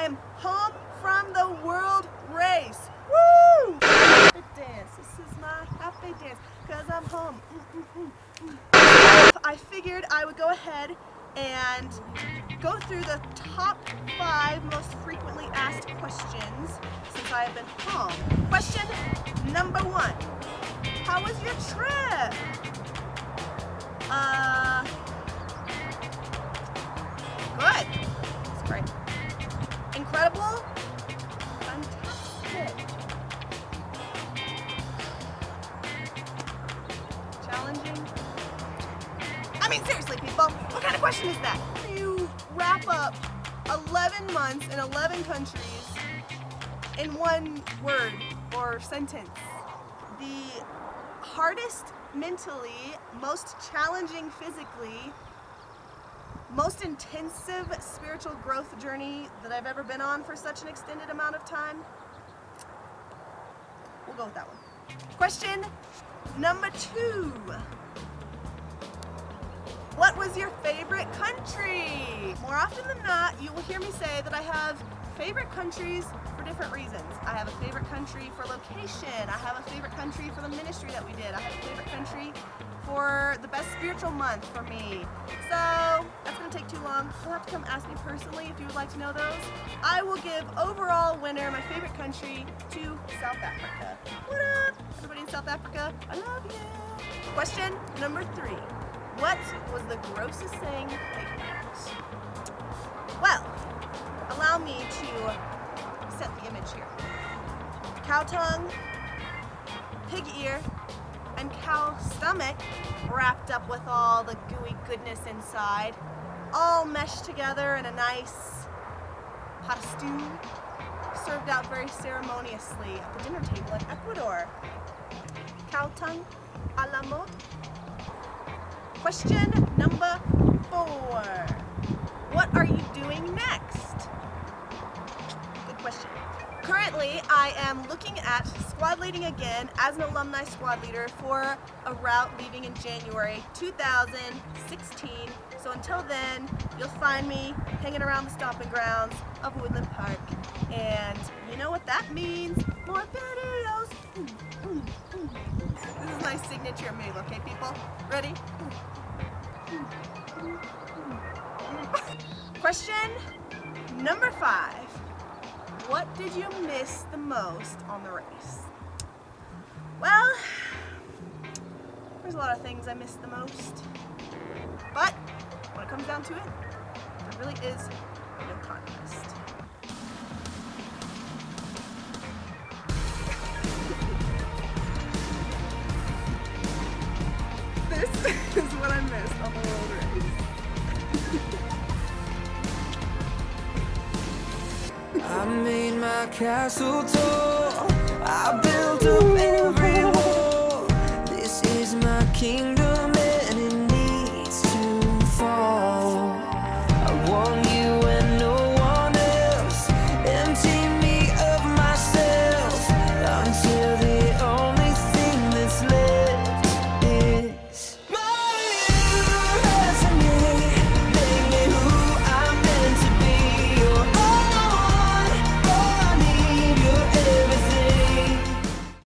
am home from the world race. Woo! Happy dance. This is my happy dance because I'm home. I figured I would go ahead and go through the top 5 most frequently asked questions since I have been home. Question number 1. How was your trip? Good. That's great. Incredible? Fantastic. Challenging? I mean, seriously, people, what kind of question is that? You wrap up 11 months in 11 countries in one word or sentence. The hardest mentally, most challenging physically, most intensive spiritual growth journey that I've ever been on for such an extended amount of time. We'll go with that one. Question number 2. What was your favorite country? More often than not, you will hear me say that I have favorite countries for different reasons. I have a favorite country for location. I have a favorite country for the ministry that we did. I have a favorite country for the best spiritual month for me. So that's gonna take too long. You'll have to come ask me personally if you would like to know those. I will give overall winner, my favorite country, to South Africa. What up, everybody in South Africa? I love you. Question number 3. What was the grossest thing that you ate? Well, allow me to set the image here. Cow tongue, pig ear, and cow stomach wrapped up with all the gooey goodness inside, all meshed together in a nice pot of stew, served out very ceremoniously at the dinner table in Ecuador. Cow tongue a la mode. Question number 4. What are you doing next? Good question. Currently, I am looking at squad leading again as an alumni squad leader for a route leaving in January 2016. So until then, you'll find me hanging around the stomping grounds of Woodland Park. And you know what that means? More videos. This is my signature move, okay, people? Ready? Question number 5. What did you miss the most on the race? Well, there's a lot of things I missed the most. But when it comes down to it, there really is no contest. This is what I missed on the world race. I made my castle tall, I built up every wall. This is my kingdom.